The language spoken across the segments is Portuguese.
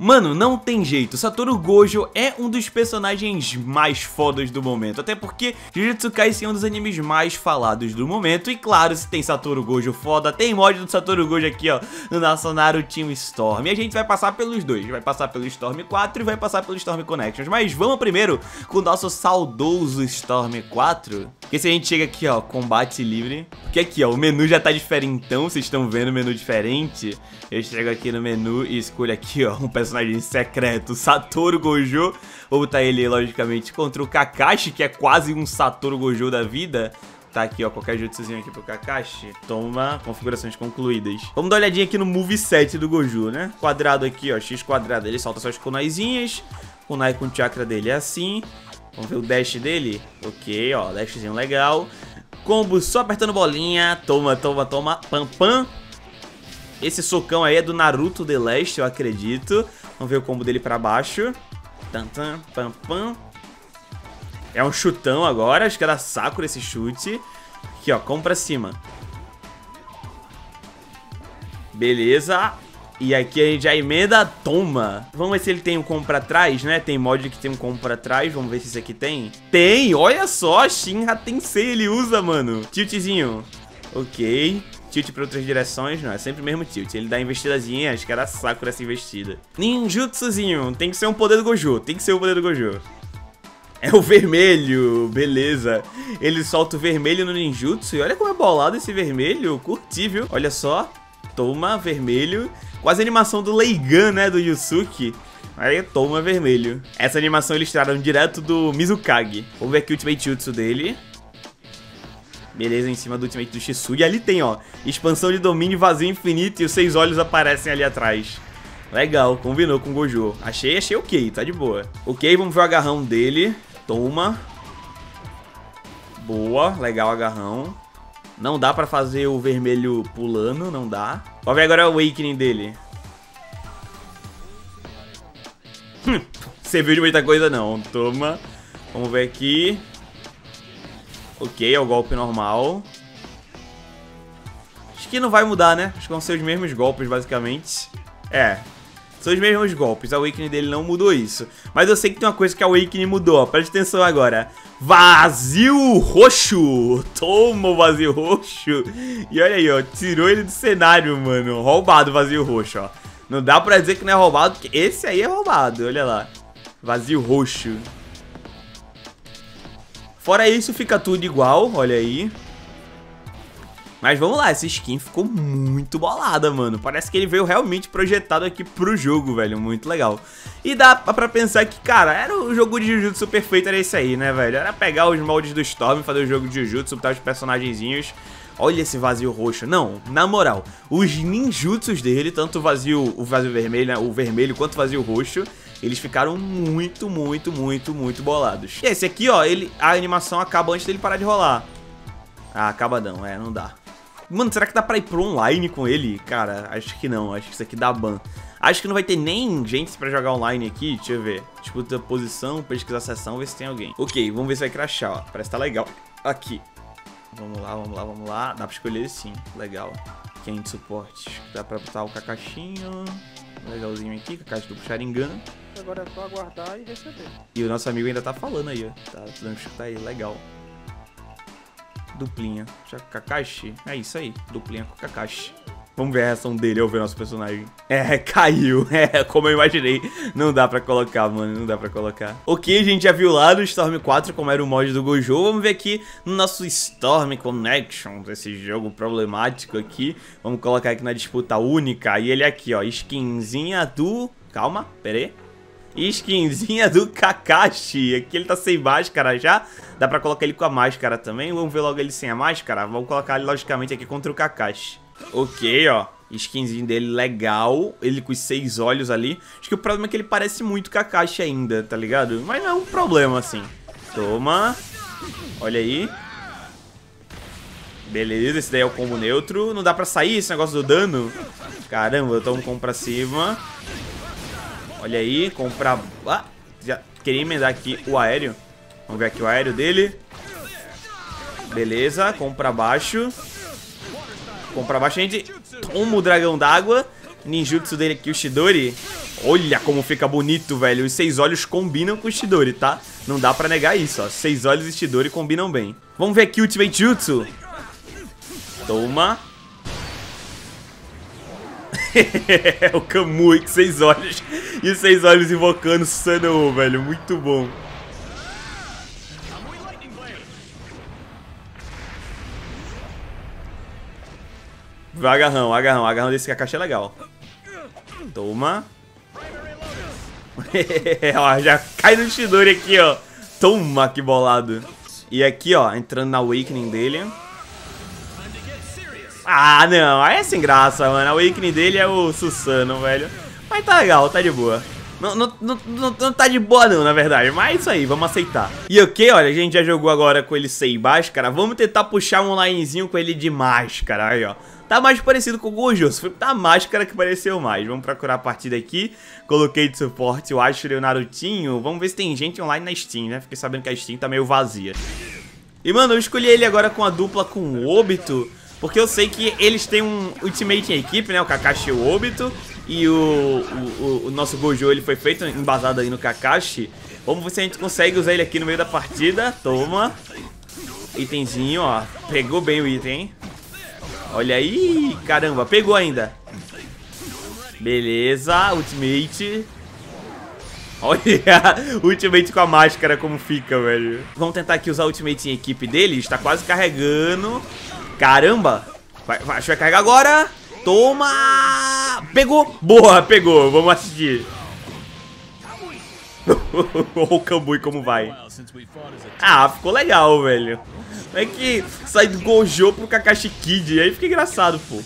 Mano, não tem jeito, Satoru Gojo é um dos personagens mais fodas do momento, até porque Jujutsu Kaisen é um dos animes mais falados do momento, e claro, se tem Satoru Gojo foda, tem mod do Satoru Gojo aqui, ó, no nosso Narutinho Storm, e a gente vai passar pelos dois, vai passar pelo Storm 4 e vai passar pelo Storm Connections, mas vamos primeiro com o nosso saudoso Storm 4, porque se a gente chega aqui, ó, combate livre, porque aqui, ó, o menu já tá diferentão, vocês estão vendo o menu diferente, eu chego aqui no menu e escolho aqui, ó, um personagem secreto, Satoru Gojo. Vou botar ele, logicamente, contra o Kakashi, que é quase um Satoru Gojo da vida. Tá aqui, ó, qualquer jutsuzinho aqui pro Kakashi. Toma, configurações concluídas. Vamos dar uma olhadinha aqui no moveset do Gojo, né? Quadrado aqui, ó, X quadrado. Ele solta suas kunaizinhas. Kunai com o chakra dele é assim. Vamos ver o dash dele. Ok, ó, dashzinho legal. Combo só apertando bolinha. Toma, toma, toma. Pam, pam. Esse socão aí é do Naruto The Last, eu acredito. Vamos ver o combo dele pra baixo. Tan, tan, pam, pam. É um chutão agora. Acho que era Sakura esse chute. Aqui, ó. Combo pra cima. Beleza. E aqui a gente já emenda. Toma. Vamos ver se ele tem um combo pra trás, né? Tem mod que tem um combo pra trás. Vamos ver se esse aqui tem. Tem! Olha só. Shinra Tensei ele usa, mano. Tiltzinho. Ok. Tilt para outras direções, não, é sempre o mesmo tilt. Ele dá investidazinha, acho que era Sakura essa investida. Ninjutsuzinho, tem que ser um poder do Gojo, tem que ser o poder do Gojo. É o vermelho, beleza. Ele solta o vermelho no ninjutsu e olha como é bolado esse vermelho, curti, viu? Olha só, toma, vermelho. Quase a animação do Leigan, né, do Yusuke. Aí toma, vermelho. Essa animação eles tiraram direto do Mizukage. Vamos ver aqui o Ultimate Jutsu dele. Beleza, em cima do Ultimate do Shisugi. E ali tem, ó, expansão de domínio, vazio infinito e os 6 olhos aparecem ali atrás. Legal, combinou com o Gojo. Achei ok, tá de boa. Ok, vamos ver o agarrão dele. Toma. Boa, legal o agarrão. Não dá pra fazer o vermelho pulando, não dá. Vamos ver agora o Awakening dele. Você viu de muita coisa não, toma. Vamos ver aqui. Ok, é o golpe normal. Acho que não vai mudar, né? Acho que vão ser os mesmos golpes, basicamente. É, são os mesmos golpes. A Awakening dele não mudou isso. Mas eu sei que tem uma coisa que a Awakening mudou, ó. Preste atenção agora. Vazio roxo. Toma o vazio roxo. E olha aí, ó. Tirou ele do cenário, mano. Roubado o vazio roxo, ó. Não dá pra dizer que não é roubado, porque esse aí é roubado. Olha lá. Vazio roxo. Fora isso, fica tudo igual, olha aí. Mas vamos lá, essa skin ficou muito bolada, mano. Parece que ele veio realmente projetado aqui pro jogo, velho. Muito legal. E dá pra pensar que, cara, era o jogo de Jujutsu perfeito, era esse aí, né, velho? Era pegar os moldes do Storm, fazer o jogo de Jujutsu, botar os personagenzinhos. Olha esse vazio roxo. Não, na moral, os ninjutsus dele, tanto o vazio vermelho, né, o vermelho, quanto o vazio roxo, eles ficaram muito bolados. E esse aqui, ó, a animação acaba antes dele parar de rolar. Ah, acaba não, não dá. Mano, será que dá pra ir pro online com ele? Cara, acho que não, acho que isso aqui dá ban. Acho que não vai ter nem gente pra jogar online aqui, deixa eu ver. Disputa posição, pesquisar sessão, ver se tem alguém. Ok, vamos ver se vai crashar, ó, parece que tá legal. Aqui. Vamos lá. Dá pra escolher sim, legal. Quem de suporte? Dá pra botar o Kakashinho. Legalzinho aqui, Kakashi do Sharingan. Agora é só aguardar e receber. E o nosso amigo ainda tá falando aí, ó. Tá dando escutar aí, legal. Duplinha. Kakashi? É isso aí, duplinha com Kakashi. Vamos ver a reação dele ao ver nosso personagem. Caiu. Como eu imaginei. Não dá pra colocar, mano. Não dá pra colocar. Ok, a gente já viu lá no Storm 4 como era o mod do Gojo. Vamos ver aqui no nosso Storm Connections, esse jogo problemático aqui. Vamos colocar aqui na disputa única. E ele aqui, ó. Skinzinha do... Calma, pera aí. Skinzinha do Kakashi. Aqui ele tá sem máscara já. Dá pra colocar ele com a máscara também. Vamos ver logo ele sem a máscara. Vamos colocar ele logicamente aqui contra o Kakashi. Ok, ó, skinzinho dele legal, ele com os 6 olhos ali. Acho que o problema é que ele parece muito Kakashi ainda, tá ligado? Mas não é um problema assim. Toma. Olha aí. Beleza, esse daí é o combo neutro. Não dá pra sair esse negócio do dano. Caramba, eu tomo um combo pra cima. Olha aí, compra... Ah, já queria emendar aqui o aéreo. Vamos ver aqui o aéreo dele. Beleza, compra pra baixo. Compra baixo, a gente toma o dragão d'água. Ninjutsu dele aqui, o Chidori. Olha como fica bonito, velho. Os 6 olhos combinam com o Chidori, tá? Não dá pra negar isso, ó. 6 olhos e Chidori combinam bem. Vamos ver aqui o Ultimate Jutsu. Toma. O Kamui com 6 olhos. E os 6 olhos invocando Susanoo, velho. Muito bom. Agarrão, agarrão. Agarrão desse Kakashi é legal. Toma. Ó, já cai no Chidori aqui, ó. Toma, que bolado. E aqui, ó, entrando na Awakening dele. Ah, não. Aí é sem graça, mano. A Awakening dele é o Susanoo, velho. Mas tá legal, tá de boa. Não tá de boa não, na verdade. Mas é isso aí, vamos aceitar. E ok, olha, a gente já jogou agora com ele sem máscara. Vamos tentar puxar um onlinezinho com ele de máscara. Aí, ó. Tá mais parecido com o Gojo. Foi da máscara que pareceu mais. Vamos procurar a partida aqui. Coloquei de suporte o Ashura e o Narutinho. Vamos ver se tem gente online na Steam, né? Fiquei sabendo que a Steam tá meio vazia. E, mano, eu escolhi ele agora com a dupla com o Obito. Porque eu sei que eles têm um ultimate em equipe, né? O Kakashi e o Obito. E o nosso Gojo, ele foi feito embasado aí no Kakashi. Vamos ver se a gente consegue usar ele aqui no meio da partida. Toma. Itemzinho, ó. Pegou bem o item, hein? Olha aí. Caramba, pegou ainda. Beleza, ultimate. Olha, ultimate com a máscara como fica, velho. Vamos tentar aqui usar o ultimate em equipe dele. Está quase carregando. Caramba. Acho que vai carregar agora. Toma! Pegou! Boa, pegou. Vamos assistir. O Kamui como vai. Ah, ficou legal, velho. Como é que sai do Gojo pro Kakashi Kid? Aí fica engraçado, pô.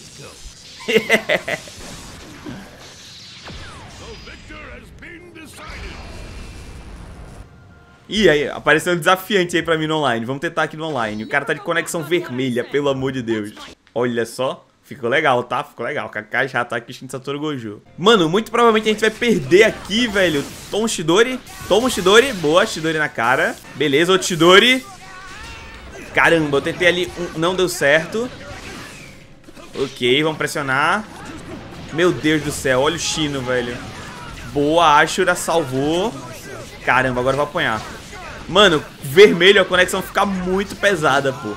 E aí, apareceu um desafiante aí pra mim no online. Vamos tentar aqui no online. O cara tá de conexão vermelha, pelo amor de Deus. Olha só. Ficou legal, tá? Ficou legal. Kakashi já tá aqui em Satoru Gojo. Mano, muito provavelmente a gente vai perder aqui, velho. Toma o Chidori. Toma o Chidori. Boa, Chidori na cara. Beleza, outro Chidori. Caramba, eu tentei ali. Não deu certo. Ok, vamos pressionar. Meu Deus do céu, olha o Shino, velho. Boa, Ashura salvou. Caramba, agora eu vou apanhar. Mano, vermelho, a conexão fica muito pesada, pô.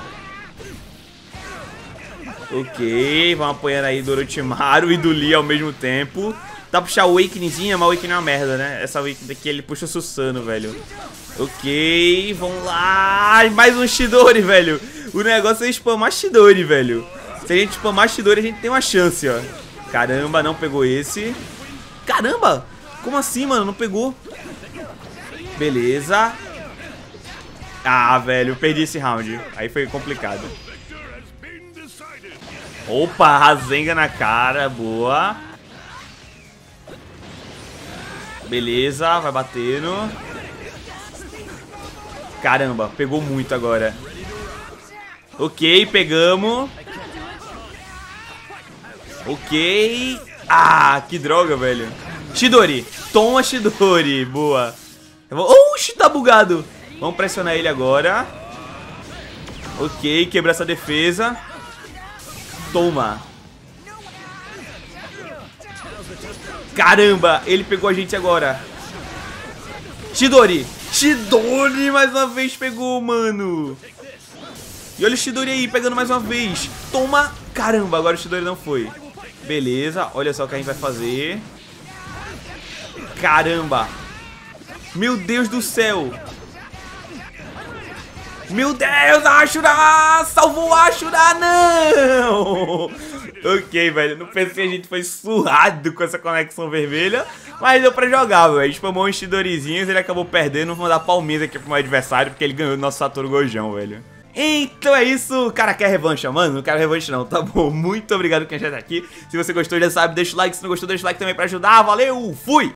Ok, vamos apanhando aí do Orochimaru e do Lee ao mesmo tempo. Dá pra puxar o Awakeningzinha, mas o Awakening é uma merda, né? Essa Awakening daqui, ele puxa o Susanoo, velho. Ok, vamos lá. Mais um Chidori, velho. O negócio é spamar Chidori, velho. Se a gente spamar Chidori, a gente tem uma chance, ó. Caramba, não pegou esse. Caramba, como assim, mano? Não pegou. Beleza. Ah, velho, eu perdi esse round. Aí foi complicado. Opa, Rasengan na cara, boa. Beleza, vai batendo. Caramba, pegou muito agora. Ok, pegamos. Ok. Ah, que droga, velho. Chidori, toma Chidori, boa. Oxi, tá bugado. Vamos pressionar ele agora. Ok, quebra essa defesa. Toma. Caramba, ele pegou a gente agora. Chidori. Chidori mais uma vez pegou, mano. E olha o Chidori aí, pegando mais uma vez. Toma. Caramba, agora o Chidori não foi. Beleza, olha só o que a gente vai fazer. Caramba. Meu Deus do céu. Meu Deus, a Ashura! Salvou a Ashura, não! Ok, velho, no PC a gente foi surrado com essa conexão vermelha, mas deu pra jogar, velho. Spamou uns Chidorizinhos, ele acabou perdendo. Vamos dar palminhas aqui pro meu adversário, porque ele ganhou do nosso Satoru Gojão, velho. Então é isso, cara, quer revanche, mano? Não quero revanche não, tá bom? Muito obrigado por quem já tá aqui. Se você gostou, já sabe, deixa o like. Se não gostou, deixa o like também pra ajudar. Valeu, fui!